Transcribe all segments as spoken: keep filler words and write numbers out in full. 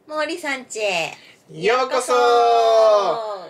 毛利さんちへようこそー。はい。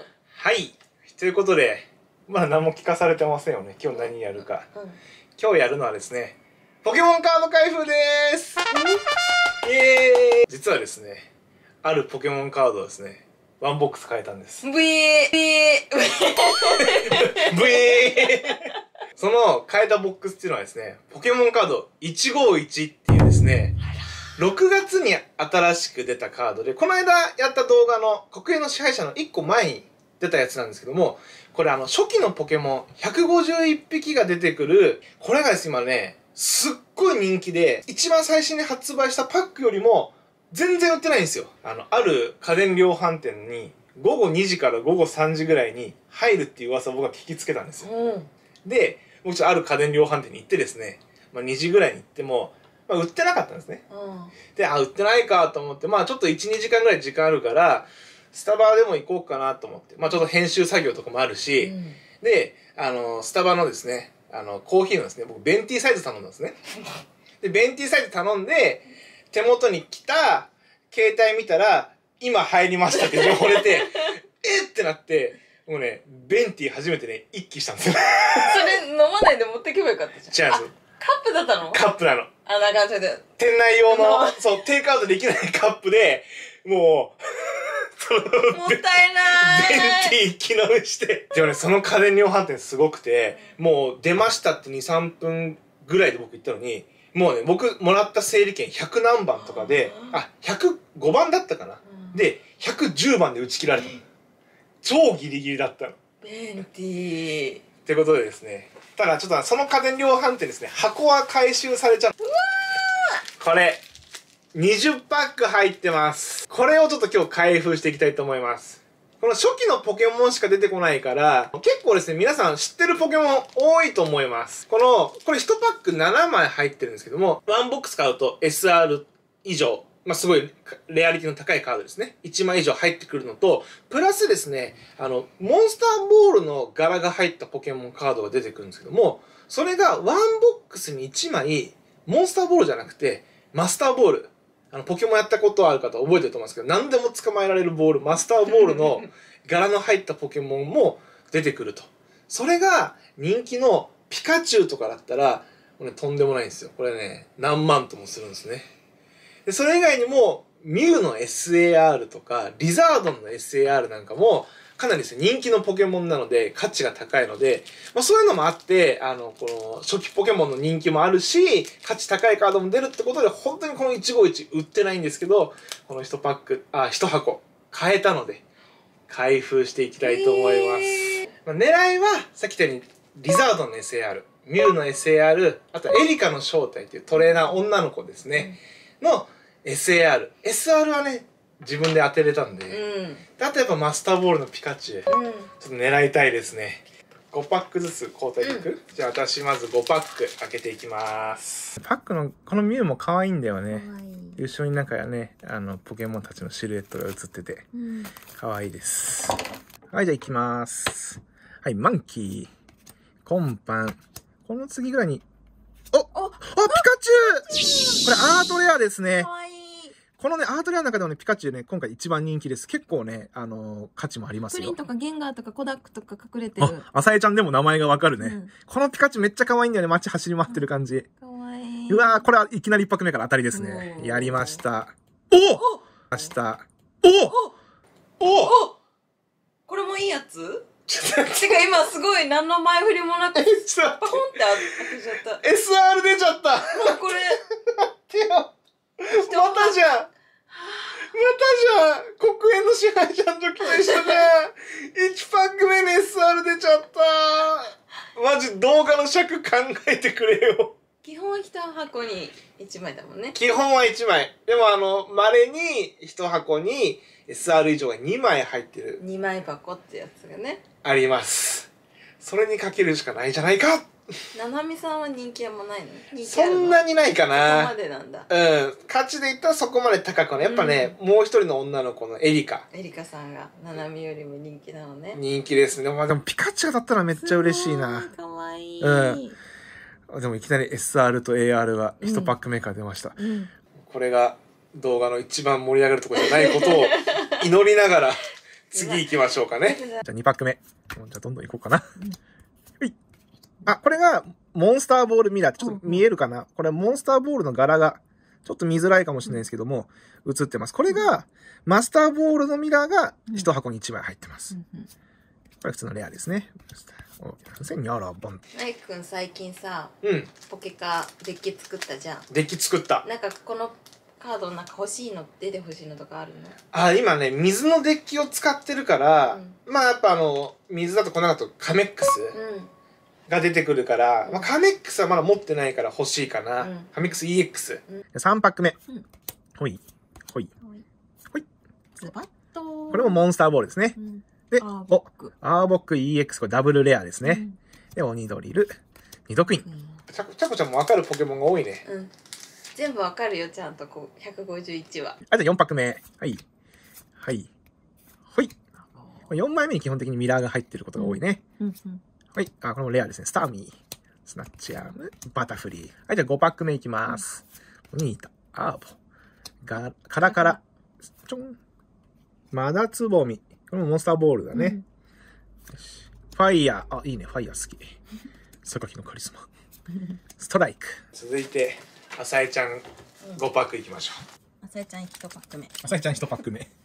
ということで、まだ何も聞かされてませんよね。今日何やるか。うん、今日やるのはですね、ポケモンカード開封でーす。イエーイ。実はですね、あるポケモンカードをですね、ワンボックス買えたんです。 ブイーブイーブイーその買えたボックスっていうのはですね、ポケモンカードいちごいちっていうですね、ろくがつに新しく出たカードで、この間やった動画の国営の支配者のいっこまえに出たやつなんですけども、これあの初期のポケモンひゃくごじゅういっぴきが出てくる、これがですね今ね、すっごい人気で、一番最新に発売したパックよりも全然売ってないんですよ。あの、ある家電量販店にごごにじからごごさんじぐらいに入るっていう噂を僕は聞きつけたんですよ。うん、で、僕ちょっとある家電量販店に行ってですね、まあ、にじぐらいに行っても、まあ、売ってなかったんですね。うん、で、あ、売ってないかと思って、まあちょっといち、にじかんぐらい時間あるから、スタバでも行こうかなと思って、まあちょっと編集作業とかもあるし、うん、で、あの、スタバのですね、あの、コーヒーのですね、僕、ベンティーサイズ頼んだんですね。で、ベンティーサイズ頼んで、手元に来た、携帯見たら、今入りましたって情報出て、えってなって、もうね、ベンティー初めてね、一気したんですよ。 それ飲まないで持ってけばよかったじゃん。違うんですよ。カップだったの？ カップなの。 あ、なんかちょっと。 店内用の、そう、テイクアウトできないカップで、もう、 もったいない。 ベンティー一気飲みして。でもね、その家電量販店すごくて、もう出ましたってに、さんぷんぐらいで僕行ったのに、もうね、僕もらった整理券ひゃくなんばんとかで、あ、ひゃくごばんだったかな。で、ひゃくじゅうばんで打ち切られたの。超ギリギリだったの。 ベンティー。 ってことでですね、ただちょっとその家電量販店ですね、箱は回収されちゃう。うわー、これにじゅっパック入ってます。これをちょっと今日開封していきたいと思います。この初期のポケモンしか出てこないから、結構ですね、皆さん知ってるポケモン多いと思います。この、これいちパックななまい入ってるんですけども、ワンボックス買うと エスアール 以上、まあ、すごいレアリティの高いカードですね。いちまい以上入ってくるのと、プラスですね、あの、モンスターボールの柄が入ったポケモンカードが出てくるんですけども、それがワンボックスにいちまい、モンスターボールじゃなくて、マスターボール。あの、ポケモンやったことある方覚えてると思うんですけど、何でも捕まえられるボール、マスターボールの柄の入ったポケモンも出てくると。それが人気のピカチュウとかだったら、これとんでもないんですよ。これね、何万ともするんですね。で、それ以外にも、ミュウの エスエーアール とか、リザードンの エスエーアール なんかも、かなりですね、人気のポケモンなので、価値が高いので、まあそういうのもあって、あの、この、初期ポケモンの人気もあるし、価値高いカードも出るってことで、本当にこのいちごいち売ってないんですけど、このいちパック、あ、いち箱、買えたので、開封していきたいと思います。まあ、狙いは、さっき言ったように、リザードンの エスエーアール、ミュウの エスエーアール、あとエリカの正体っていうトレーナー女の子ですね、の エスエーアール。エスアール はね、自分で当てれたんで、うん、あとやっぱマスターボールのピカチュウ、うん、ちょっと狙いたいですね。ごパックずつ交代でいく、うん、じゃあ私まずごパック開けていきます。パックのこのミュウも可愛いんだよね。後ろになんかね、あのポケモンたちのシルエットが映ってて、うん、可愛いです。はい、じゃあいきます。はい、マンキー、コンパン、この次ぐらいに、おお、ピカチュウ、これアートレアですね。かわいい。このね、アートレアの中でもね、ピカチュウね、今回一番人気です。結構ね、あのー、価値もありますよ。 プリンとかゲンガーとかコダックとか隠れてる。 あ、アサエちゃんでも名前がわかるね、うん。このピカチュウめっちゃ可愛いんだよね。街走り回ってる感じ。 かわいい。 うわー、これはいきなり一拍目から当たりですね。やりました。おおました。おおおこれもいいやつてか今すごい何の前振りもなくパコンって当てちゃった。 エスアール 出ちゃった。 もうこれ待ってよ。またじゃん。またじゃん。国営の支配者の時と一緒じゃん。いちパック目に エスアール 出ちゃった。マジ動画の尺考えてくれよ。 基本一箱にいちまいだもんね。 基本はいちまい。でもあの、稀に一箱に エスアール 以上がにまい入ってる。 にまい箱ってやつがね。 あります。それにかけるしかないじゃないか。 ななみさんは人気あんまないの？ そんなにないかな。 そこまでなんだ。 うん。価値で言ったらそこまで高くはない。やっぱね、うん、もう一人の女の子のエリカ。 エリカさんがななみよりも人気なのね。 人気ですね。まあでもピカチュウだったらめっちゃ嬉しいな。 かわいい。 うん。でもいきなり エスアール と エーアール がいちパック目から出ました。うんうん、これが動画の一番盛り上がるところじゃないことを祈りながら次行きましょうかね。じゃあにパック目。じゃあどんどん行こうかな。うん、あ、これがモンスターボールミラーってちょっと見えるかな、うん、これモンスターボールの柄がちょっと見づらいかもしれないですけども、映ってます。これがマスターボールのミラーが一箱にいちまい入ってます。うんうん、これ普通のレアですね。にゃらばん。 ナイくん最近さ、 うん、 ポケカデッキ作ったじゃん。 デッキ作った。 なんかこのカードなんか欲しいの出て欲しいのとかあるの？ あ、今ね水のデッキを使ってるから、うん、まあやっぱあの水だとこの後カメックスが出てくるから、うん、まあ、カメックスはまだ持ってないから欲しいかな。うん、カメックス イーエックス、うん、さんパック目、うん、ほいほいほい。 ズバッと。 これもモンスターボールですね。うん、で、 アーボック。 アーボック イーエックス、これダブルレアですね。うん、で、鬼ドリル、ニドクイン。うん、ちゃこちゃこちゃんもわかるポケモンが多いね。 うん、全部わかるよ、ちゃんとこう、ひゃくごじゅういちは。 あ、じゃあよんパック目。はい。はい。ほい。よんまいめに基本的にミラーが入ってることが多いね。うんうん、はい。あ、これもレアですね。スターミー、スナッチアーム、バタフリー。はい、じゃあごパック目いきます。うん、ニータ、アーボ、ガカラカラ、ちょん。マダツボミ。これもモンスターボールだね。うん、ファイヤー。あ、いいね。ファイヤー好き。榊のカリスマ。ストライク。続いて、あさえちゃんごパックいきましょう。あさえちゃんいちパック目。 あさえちゃんいちパック目。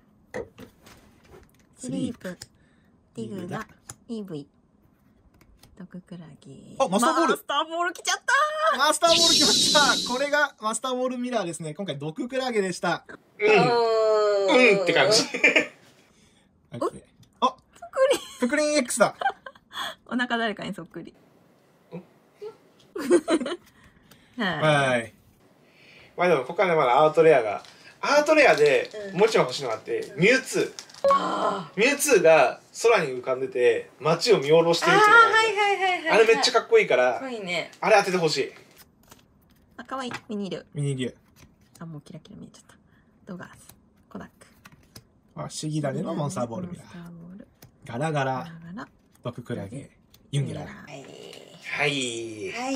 スリープ、ディグラ、イーブイ、ドククラゲ。 あ、マスターボール。 マスターボール来ちゃったマスターボール来ました。これがマスターボールミラーですね。今回ドククラゲでした。うん。うんって感じ。あ、ぷくりん。ぷくりん X だ。 お腹誰かにそっくり。 はい。まあでもここからまだアートレアがアートレアでもちろん欲しいのがあって、うん、ミュウツー。ミュウツーが空に浮かんでて街を見下ろしてるっていうのがある。あれめっちゃかっこいいから、ね、あれ当ててほしい。 あ、かわいい。ミニリュウ。 ミニリュウ。 あ、もうキラキラ見えちゃった。ドガース、コダック。 あ、不思議だねのモンスターボールミラー。ガラガラ、ドククラゲ、ユンゲラ。はい。はい。はい。はい。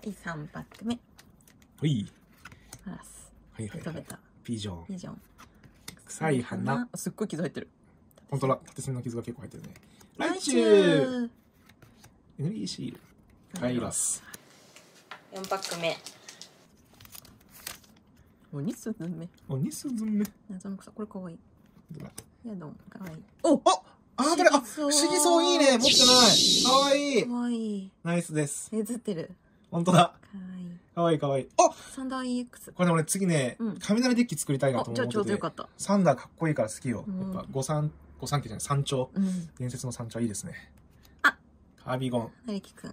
さんパック目。 はい。 プラス。 はいはいはい。ピジョン。 ピジョン。 臭い花。 すっごい傷入ってる。 本当だ。縦線の傷が結構入ってるね。ライチュウ。エネルギーシール。カイロス。 よんパック目。鬼スズメ。 鬼スズメ。 謎の草。これかわいい。ヤドン。かわいい。 お、あ、あ、どれ、あ、不思議そういいね。持ってない。かわいい。 かわいい。 ナイスです。 映ってる。 本当だ。 かわいい。 かわいいかわいい。あ、 サンダー イーエックス。 これね、俺次ね、雷デッキ作りたいなと思ってて。 じゃあちょうどよかった。 サンダーかっこいいから好きよ。やっぱ五三五三家じゃない山頂。伝説の山頂いいですね。 あ、 カービゴン。 なりきくん。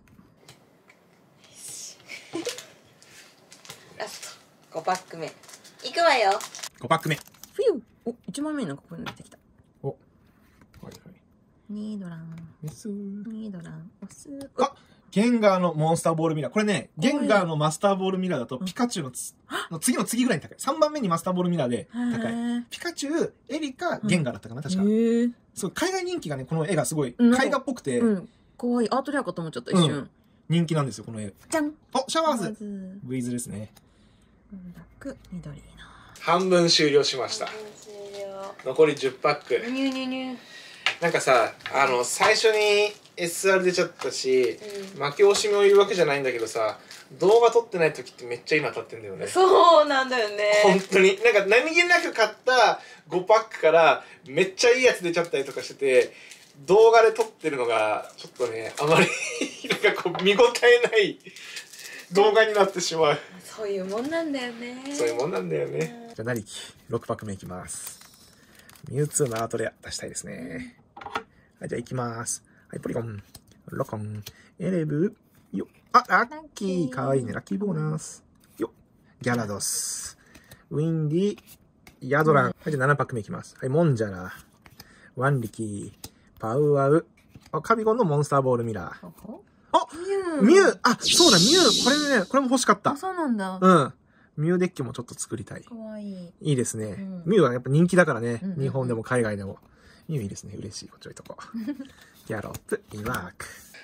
ラストごパック目。いくわよ。 ごパック目。 ふゆ。お、一枚目になんかこういうの出てきた。 お。はいはい。 ニードラン。 メス。 ニードラン。オス。 あ、ゲンガーのモンスターボールミラー。これね、ゲンガーのマスターボールミラーだとピカチュウのつ、の次の次ぐらいに高い。さんばんめにマスターボールミラーで高い。ピカチュウ、エリカ、ゲンガーだったかな、確か。そう、海外人気がね、この絵がすごい、絵画っぽくて。うん。かわいい。アートレアかと思っちゃった、一瞬。人気なんですよ、この絵。じゃん。お、シャワーズ。ブイズですね。 ラク、緑の。 半分終了しました。残りじゅっパック。 ニューニューニュー。 なんかさ、あの、最初に エスアール 出ちゃったし、うん、負け惜しみを言うわけじゃないんだけどさ、動画撮ってない時ってめっちゃ今当たってんだよね。 そうなんだよね。 本当に。なんか何気なく買ったごパックからめっちゃいいやつ出ちゃったりとかしてて、動画で撮ってるのがちょっとね、あまりなんかこう見応えない動画になってしまう。 そういうもんなんだよね。 そういうもんなんだよね。じゃあ、なりき、ろくパック目いきます。ミュウツーのアートレア出したいですね。はい、じゃあ行きます。はい、ポリゴン、ロコン、エレブ、よあ、ラッキー、かわいいね、ラッキーボーナス。よギャラドス、ウィンディ、ヤドラン。はい、じゃあななパック目いきます。はい、モンジャラ、ワンリキー、パウアウ、あ、カビゴンのモンスターボールミラー。あ、ミュウ、あ、そうだ、ミュウ、これね、これも欲しかった。 あ、そうなんだ。 うん。ミュウデッキもちょっと作りたい。 かわいい。 いいですね。うん、ミュウはやっぱ人気だからね。うんうんうん、日本でも海外でも。ミュウいいですね。嬉しい。こっち置いとこう。ギャロップ、イワーク。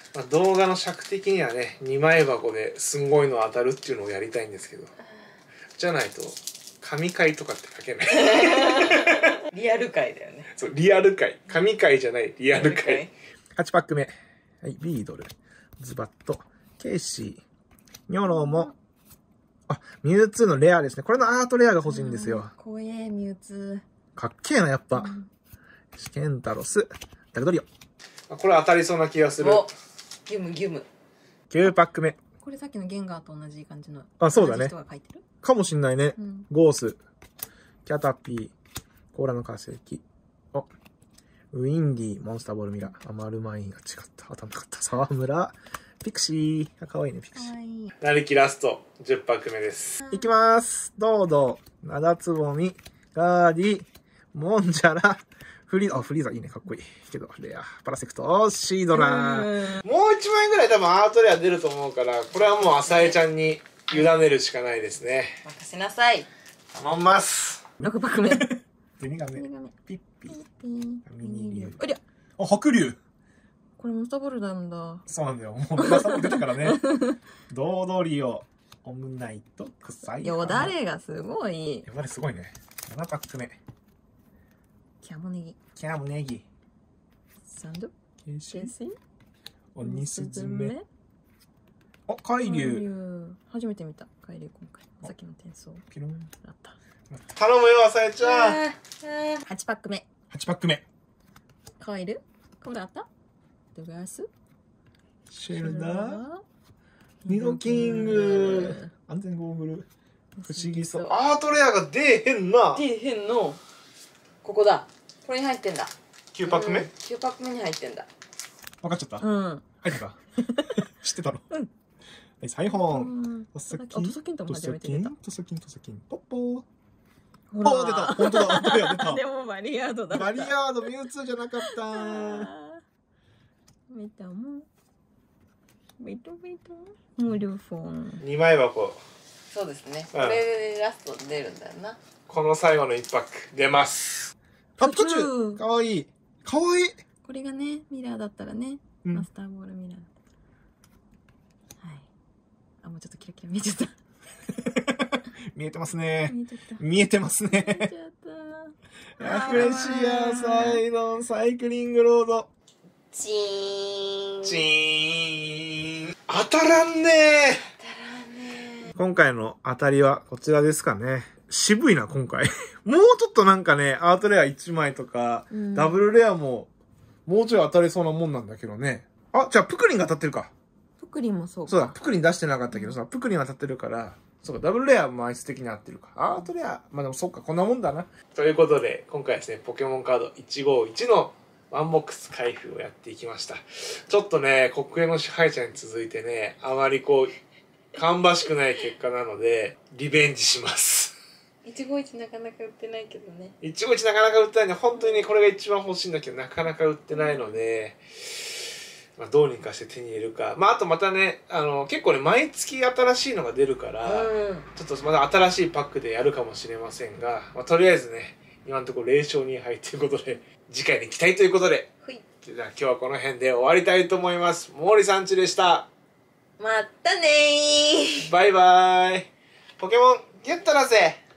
まあ、動画の尺的にはねにまい箱ですんごいの当たるっていうのをやりたいんですけど、じゃないと神回とかって書けないリアル回だよね。 そう、リアル回、神回じゃないリアル回。はちパック目、はい、ビードル、ズバット、ケイシー、ニョロも、あ、ミュウツーのレアですね。これのアートレアが欲しいんですよ。 怖え、ミュウツー。かっけえな、やっぱ。うん、ケンタロス、ダグドリオ。これ当たりそうな気がする。 ギュムギュム。 きゅうパック目。 これさっきのゲンガーと同じ感じの。 あ、そうだね。かもしんないね。うん、ゴース、キャタピー、コーラの化石。あ、ウィンディ、モンスターボールミラー、アマルマインが違った。当たんなかった。沢村、ピクシー。かわいいね、ピクシー。なりきラスト、じゅっパック目です。いきまーす。ドード、ナダツボミ、ガーディ、モンジャラ、フリーザ、あ、フリーザいいね、かっこいい。けど、レア、パラセクト、シードラー。もういちまいぐらい多分アートレア出ると思うから、これはもうアサエちゃんに委ねるしかないですね。 任せなさい。 頼みます。 ろくパック目。 ゼニガメ、ピッピ、 ミニリュウ。 ありゃ。あ、白竜。 これモンスターボールなんだ。 そうなんだよ。もう皆さんも出たからね。ドードリオ、オムナイト、臭い。 よだれがすごい。 よだれすごいね。ななパック目。 キャモネギ。 キャモネギ。 サンド。ケンシン。 オニスズメ。あ、海竜。 初めて見た。海竜今回。さっきの転送。 ピロン。 あった。 頼むよ、あさえちゃん。 はちパック目。 はちパック目。 カエル。これあった。ドガース。 シェルダー。ニドキング。安全ゴーグル。不思議そう。アートレアが出えへんな。 出えへんの。ここだ。これに入ってんだ。 きゅうパック目、うん、 きゅうパック目に入ってんだ。 分かっちゃった。 うん。 入ってた。知ってたの。うん。はい、サイホン。トサキン。トサキンとも初めて出た。トサキン、トサキン。ポッポー。ほら。出た。本当だ。本当だ。出た。 でもバリアードだった。 バリアードミュウツーじゃなかった。 メタも。メトメト。モルフォン。 二枚箱。 そうですね。これでラスト出るんだよな。この最後の一パック出ます。あ、ピカチュウ。かわいい。かわいい。 これがね、ミラーだったらね。うん、マスターボールミラー。はい。あ、もうちょっとキラキラ見えちゃった。 見えてますね。 見えちゃった。 見えてますね。 見えちゃった。 アクレシア、サイドン、サイクリングロード。 チーン。 チーン。当たらんねー。当たらんねー。今回の当たりはこちらですかね。渋いな、今回。もうちょっとなんかね、アートレアいちまいとか、うん、ダブルレアも、もうちょい当たりそうなもんなんだけどね。あ、じゃあ、プクリンが当たってるか。 プクリンもそうか。 そうだ、プクリン出してなかったけどさ、プクリンが当たってるから、そうか、ダブルレアもアイス的に合ってるか。アートレア、まあでもそっか、こんなもんだな。ということで、今回ですね、ポケモンカードいちごいちのワンボックス開封をやっていきました。ちょっとね、国営の支配者に続いてね、あまりこう、芳しくない結果なので、リベンジします。 いちごいちなかなか売ってないけどね。 いちごいちなかなか売ってないんで、本当にね、これが一番欲しいんだけど、なかなか売ってないので、まあ、どうにかして手に入れるか。まあ、あとまたね、あの、結構ね、毎月新しいのが出るから、うん、ちょっとまた新しいパックでやるかもしれませんが、まあ、とりあえずね、今のところゼロ勝に敗ということで、次回に期待ということで、はい、じゃあ今日はこの辺で終わりたいと思います。毛利さんちでした。 またねー。 バイバーイ。ポケモンゲットだぜ。